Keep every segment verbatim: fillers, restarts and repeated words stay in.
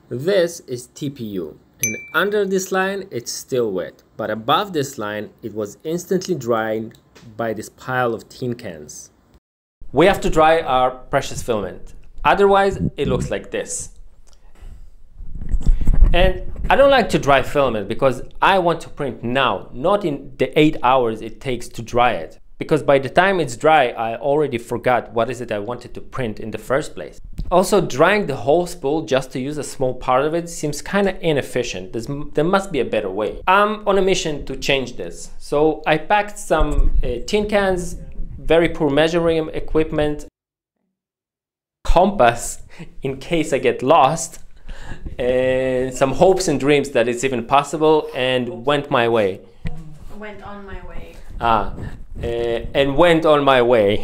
This is T P U, and under this line it's still wet, but above this line it was instantly dried by this pile of tin cans. We have to dry our precious filament, otherwise it looks like this. And I don't like to dry filament because I want to print now, not in the eight hours it takes to dry it. Because by the time it's dry, I already forgot what is it I wanted to print in the first place. Also, drying the whole spool just to use a small part of it seems kind of inefficient. There's, there must be a better way. I'm on a mission to change this. So I packed some uh, tin cans, very poor measuring equipment, compass in case I get lost, and some hopes and dreams that it's even possible, and went my way. Went on my way. Ah, uh, and went on my way.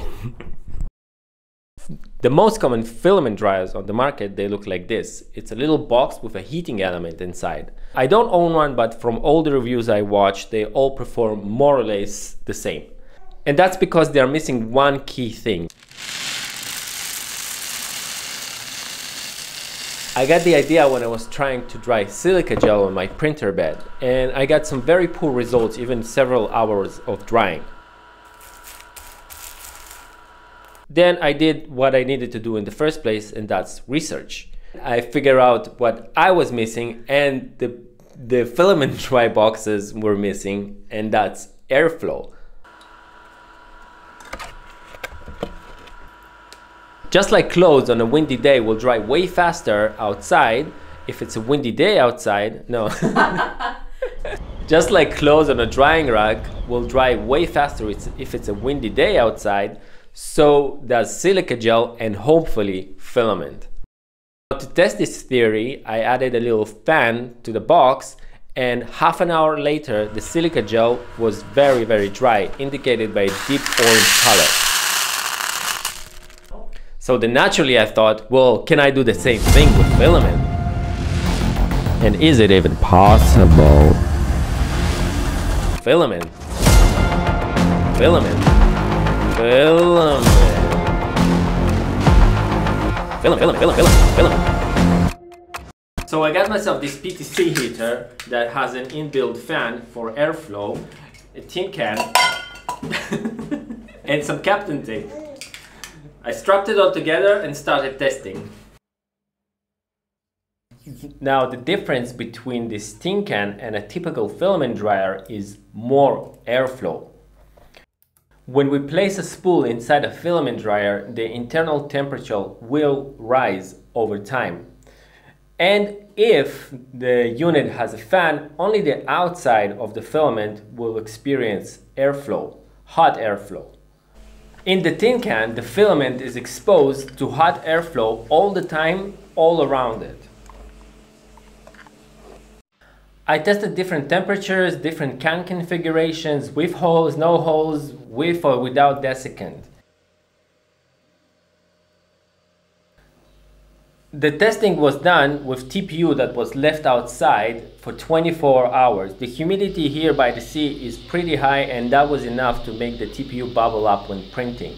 The most common filament dryers on the market, they look like this. It's a little box with a heating element inside. I don't own one, but from all the reviews I watched, they all perform more or less the same. And that's because they are missing one key thing. I got the idea when I was trying to dry silica gel on my printer bed, and I got some very poor results, even several hours of drying. Then I did what I needed to do in the first place, and that's research. I figured out what I was missing, and the, the filament dry boxes were missing, and that's airflow. Just like clothes on a windy day will dry way faster outside, if it's a windy day outside, no. Just like clothes on a drying rack will dry way faster if it's a windy day outside, so does silica gel and hopefully filament. To test this theory, I added a little fan to the box, and half an hour later the silica gel was very very dry, indicated by a deep orange color. So then naturally I thought, well, can I do the same thing with filament? And is it even possible? Filament. Filament. Filament. Filament, filament, filament, filament. So I got myself this P T C heater that has an inbuilt fan for airflow, a tin can, and some Captain tape. I strapped it all together and started testing. Now the difference between this tin can and a typical filament dryer is more airflow. When we place a spool inside a filament dryer, the internal temperature will rise over time. And if the unit has a fan, only the outside of the filament will experience airflow, hot airflow. In the tin can, the filament is exposed to hot airflow all the time, all around it. I tested different temperatures, different can configurations, with holes, no holes, with or without desiccant. The testing was done with T P U that was left outside for twenty-four hours. The humidity here by the sea is pretty high, and that was enough to make the T P U bubble up when printing.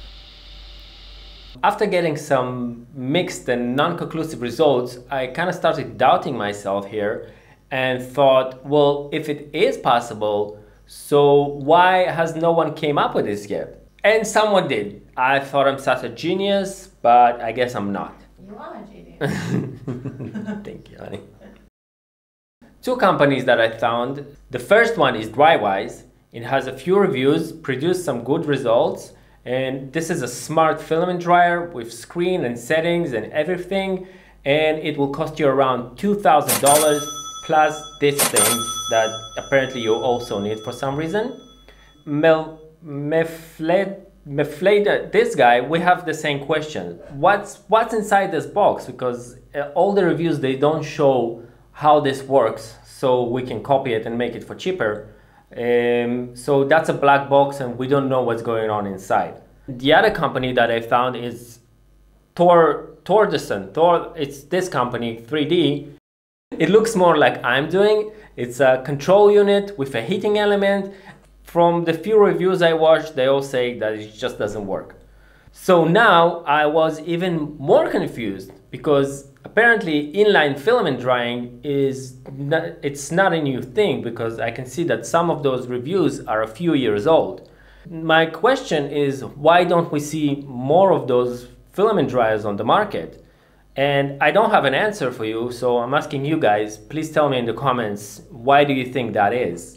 After getting some mixed and non-conclusive results, I kind of started doubting myself here and thought, well, if it is possible, so why has no one came up with this yet? And someone did. I thought I'm such a genius, but I guess I'm not. You are a genius. Thank you, honey. Two companies that I found. The first one is Drywise. It has a few reviews, produced some good results, and this is a smart filament dryer with screen and settings and everything, and it will cost you around two thousand dollars plus this thing that apparently you also need for some reason. Mel Mefled Meflade, this guy, we have the same question. What's what's inside this box? Because uh, all the reviews, they don't show how this works, so we can copy it and make it for cheaper. Um, so that's a black box and we don't know what's going on inside. The other company that I found is Tor Tordesen. Tor, it's this company, three D. It looks more like I'm doing. It's a control unit with a heating element. From the few reviews I watched, they all say that it just doesn't work. So now I was even more confused because apparently inline filament drying is not, it's not a new thing, because I can see that some of those reviews are a few years old. My question is, why don't we see more of those filament dryers on the market? And I don't have an answer for you, so I'm asking you guys, please tell me in the comments, why do you think that is?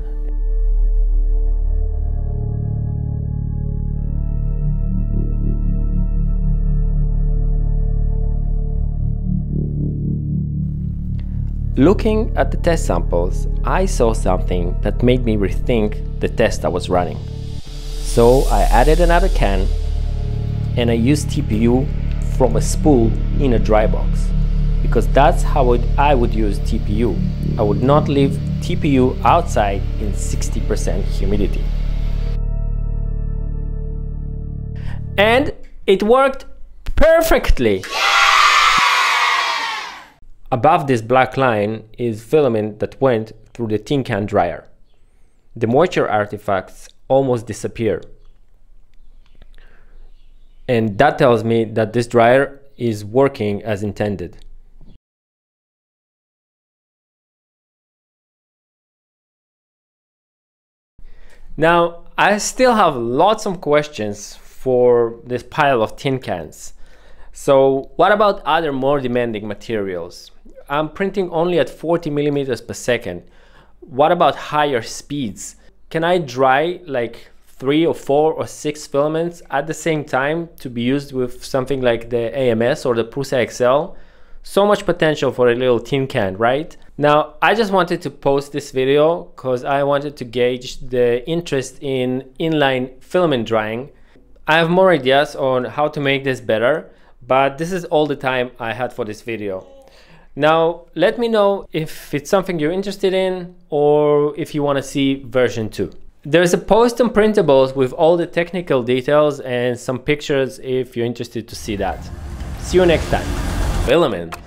Looking at the test samples, I saw something that made me rethink the test I was running. So I added another can and I used T P U from a spool in a dry box, because that's how would, I would use T P U. I would not leave T P U outside in sixty percent humidity. And it worked perfectly! Above this black line is filament that went through the tin can dryer. The moisture artifacts almost disappear. And that tells me that this dryer is working as intended. Now, I still have lots of questions for this pile of tin cans. So what about other more demanding materials? I'm printing only at forty millimeters per second. What about higher speeds? Can I dry like three or four or six filaments at the same time to be used with something like the A M S or the Prusa X L? So much potential for a little tin can, right? Now, I just wanted to post this video because I wanted to gauge the interest in inline filament drying. I have more ideas on how to make this better, but this is all the time I had for this video. Now, let me know if it's something you're interested in or if you want to see version two. There's a post on printables with all the technical details and some pictures if you're interested to see that. See you next time. Filament.